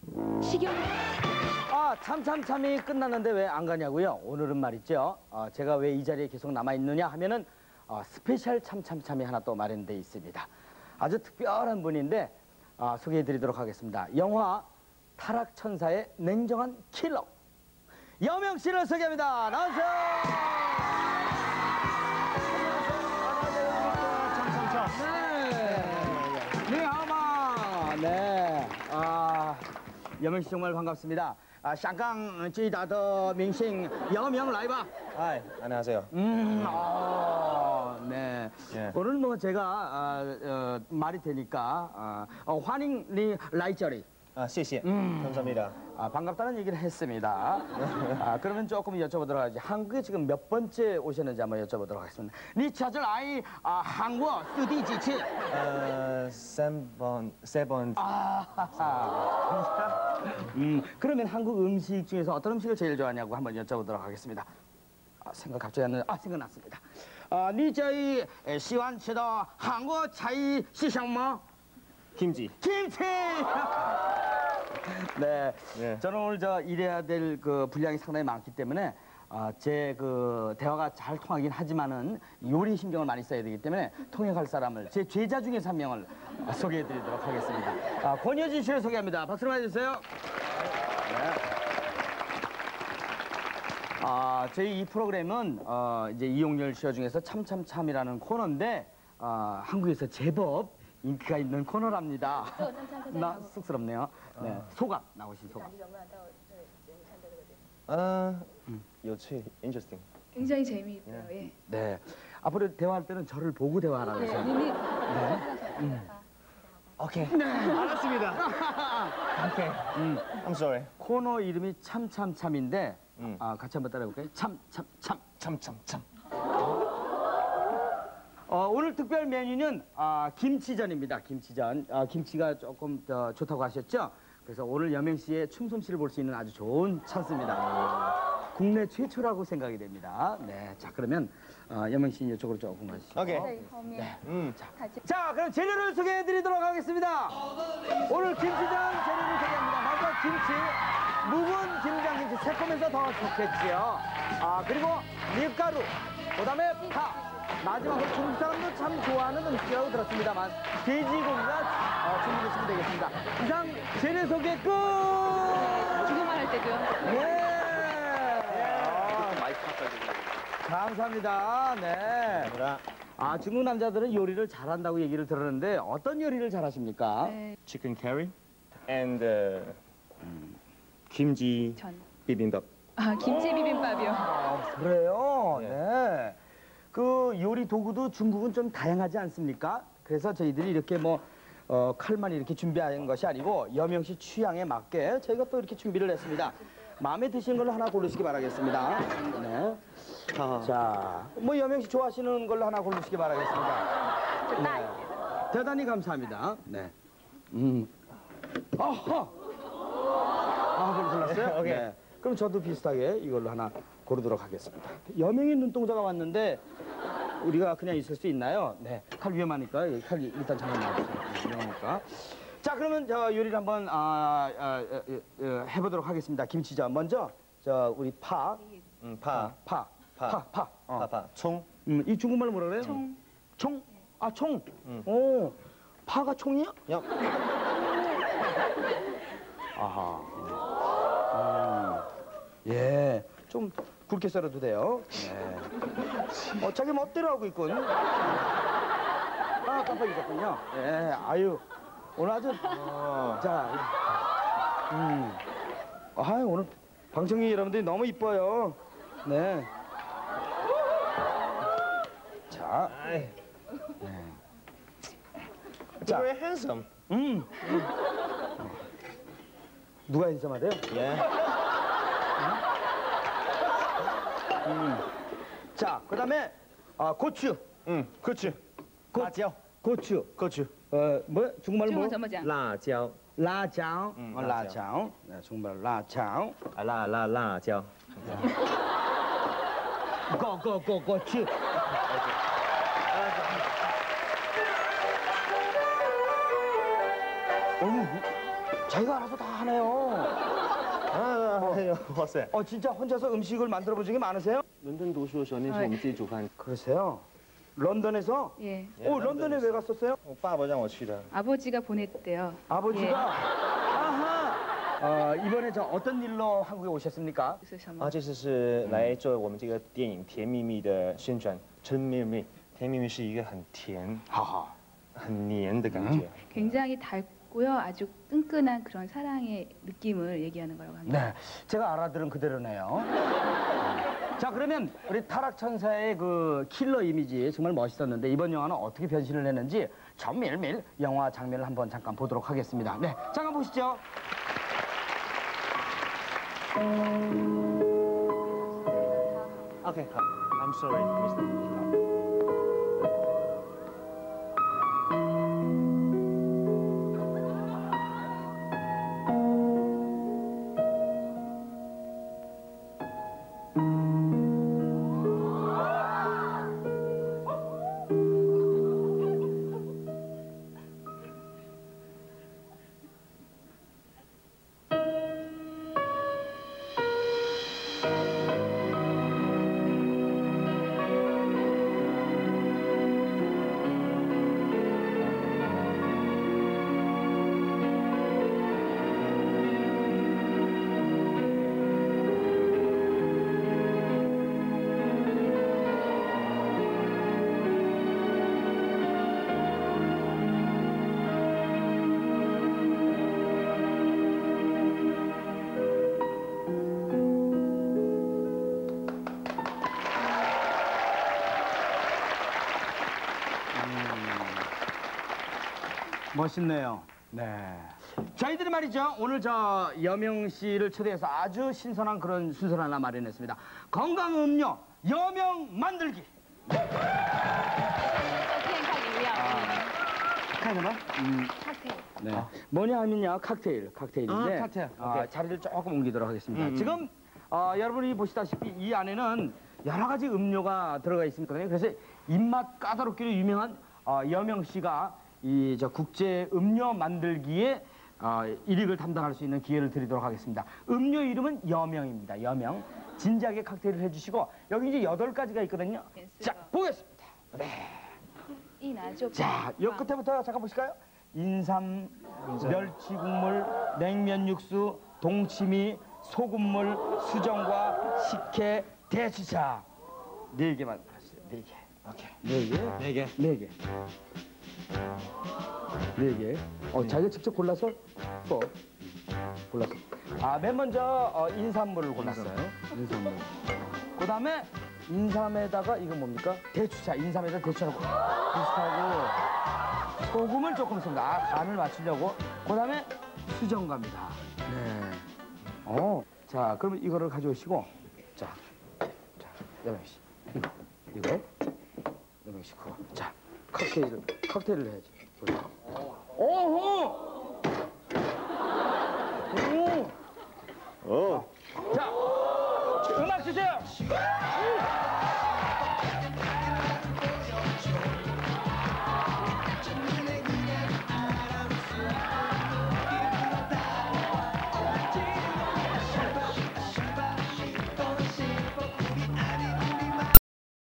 식용. 참참참이 끝났는데 왜 안 가냐고요? 오늘은 말이죠. 제가 왜 이 자리에 계속 남아있느냐 하면은 스페셜 참참참이 하나 또 마련돼 있습니다. 아주 특별한 분인데 소개해드리도록 하겠습니다. 영화 타락천사의 냉정한 킬러 여명 씨를 소개합니다. 나오세요. 네, 하마. 네, 여명 씨 정말 반갑습니다. 샹강 쥐다더明星 여명 라이바. 아, 안녕하세요. 네. 예. 오늘 뭐 제가 말이 되니까 환영리 라이저리. 谢谢. 감사합니다. 반갑다는 얘기를 했습니다. 그러면 조금 여쭤보도록 하죠. 한국에 지금 몇 번째 오셨는지 한번 여쭤보도록 하겠습니다. 니 찾을 아이 한국 수디지치. 3번. 그러면 한국 음식 중에서 어떤 음식을 제일 좋아하냐고 한번 여쭤보도록 하겠습니다. 생각 갑자기 안 나는데 생각났습니다. 니 저희 시완치더 한국 차이 시장뭐? 김치. 김치! 네. 네. 저는 오늘 일해야 될 그 분량이 상당히 많기 때문에 제 그 대화가 잘 통하긴 하지만은 요리 신경을 많이 써야 되기 때문에 통역할 사람을 제 제자 중에서 한 명을 소개해드리도록 하겠습니다. 권효진 씨를 소개합니다. 박수로 맞아주세요. 네. 저희 이 프로그램은 이제 이용렬 쇼 중에서 참참참이라는 코너인데 한국에서 제법 인기가 있는 코너랍니다. 나 쑥스럽네요. 네, 소감 나오신 소감. 요치, interesting. 굉장히 재미있고요. 예. 네, 앞으로 대화할 때는 저를 보고 대화하라고 해서. 네. 오케이. 알았습니다. 오케이. I'm sorry. 코너 이름이 참참참인데 같이 한번 따라해볼까요? 참참참. 참참참. 오늘 특별 메뉴는 김치전입니다. 김치전. 김치가 조금 더 좋다고 하셨죠? 그래서 오늘 여명 씨의 춤솜씨를 볼 수 있는 아주 좋은 찬스입니다. 국내 최초라고 생각이 됩니다. 네, 자 그러면 여명 씨 이쪽으로 조금 가시죠. 오케이. 네. 자, 그럼 재료를 소개해드리도록 하겠습니다. 오늘 김치전 재료를 소개합니다. 먼저 김치, 묵은 김장김치, 새콤해서 더 좋겠지요. 그리고 밀가루, 그다음에 파. 마지막으로 중국 사람도 참 좋아하는 음식이라고 들었습니다만 돼지고기가 준비되시면 되겠습니다. 이상 재료 소개 끝! 주고만 할 때도요. 네. 감사합니다. 네. 중국 남자들은 요리를 잘한다고 얘기를 들었는데 어떤 요리를 잘하십니까? 네. Chicken curry and 김치 비빔밥. 김치 비빔밥이요. 그래요? 네. 그 요리 도구도 중국은 좀 다양하지 않습니까? 그래서 저희들이 이렇게 칼만 이렇게 준비한 것이 아니고 여명 씨 취향에 맞게 저희가 또 이렇게 준비를 했습니다. 마음에 드시는 걸로 하나 고르시기 바라겠습니다. 네. 자, 여명 씨 좋아하시는 걸로 하나 고르시기 바라겠습니다. 네. 대단히 감사합니다. 네. 아하! 그걸 골랐어요? 오케이. 네. 그럼 저도 비슷하게 이걸로 하나 고르도록 하겠습니다. 여명의 눈동자가 왔는데 우리가 그냥 있을 수 있나요? 네, 칼 위험하니까 칼 일단 잠깐 놔두세요. 위험하니까. 자, 그러면 요리를 한번 해보도록 하겠습니다. 김치전 먼저 우리 파. 총. 이 중국말로 뭐라 그래요? 총. 총? 총. 오, 파가 총이야? 야. 아하. 예, 좀 굵게 썰어도 돼요. 네. 자기 멋대로 하고 있군. 깜빡 잊었군요. 예, 아유, 오늘 아주, 오늘 방청객 여러분들이 너무 이뻐요. 네. 자. 네. 자. Very handsome. 누가 핸섬하대요? 예. 자, 그다음에 고추. 고추. 라椒. 고추. 중국말로 뭐? 怎么讲？ 라椒. 라장. 라장. 네, 중국말로 라장. 라椒. 고추. 자기가 알아서 다 하네요. 와塞！ 진짜 혼자서 음식을 만들어 본 적이 많으세요? 伦敦读书的时候，那时候我们自己煮饭。 그러세요? 런던에서? 예. 런던에 왜 갔었어요? 我爸爸让我去的。 아버지가 보냈대요. 아버지가? 아하! 이번에 저 어떤 일로 한국에 오셨습니까? 就是什么？ 这次是来做我们这个电影《甜蜜蜜》的宣传，真蜜蜜，甜蜜蜜是一个很甜、 하하. 很黏的感觉。 굉장히 달고요. 아주 끈끈한 그런 사랑의 느낌을 얘기하는 거라고 합니다. 네, 제가 알아들은 그대로네요. 자, 그러면 우리 타락천사의 그 킬러 이미지 정말 멋있었는데 이번 영화는 어떻게 변신을 했는지 전밀밀 영화 장면을 한번 잠깐 보도록 하겠습니다. 네, 잠깐 보시죠. OK， 好，I'm sorry, Mr. 멋있네요. 네. 저희들이 말이죠. 오늘 저 여명 씨를 초대해서 아주 신선한 그런 순서를 하나 마련했습니다. 건강 음료 여명 만들기. 照片看饮料， 카이너만? 칵테일. 네. 뭐냐 하면요. 칵테일인데. 칵테일. 자리를 조금 옮기도록 하겠습니다. 지금 여러분이 보시다시피 이 안에는 여러 가지 음료가 들어가 있습니다. 그래서 입맛 까다롭기로 유명한 여명 씨가 이 저 국제 음료 만들기에 일익을 담당할 수 있는 기회를 드리도록 하겠습니다. 음료 이름은 여명입니다. 여명. 진지하게 칵테일을 해주시고 여기 이제 8가지가 있거든요. 자, 보겠습니다. 네. 이나죠. 자, 요 끝에부터 잠깐 보실까요? 인삼, 멸치 국물, 냉면 육수, 동치미, 소금물, 수정과 식혜, 대추차. 4개만 하세요. 4개. 오케이. 4개. 那个 4개. 4개. 자기가 직접 골라서 또 골라서. 맨 먼저 인삼물을 골랐어요. 인삼물. 그다음에 인삼에다가 이거 뭡니까? 대추차. 인삼에다 대추하고 비슷하고 소금을 조금 씁니다. 간을 맞추려고. 그다음에 수정갑니다. 네. 자, 그러면 이거를 가져오시고 자, 여명 씨. 이거 여명 씨 그거. 자, 칵테일을 해야지. 오호! 오! 오. 자, 음악 주세요.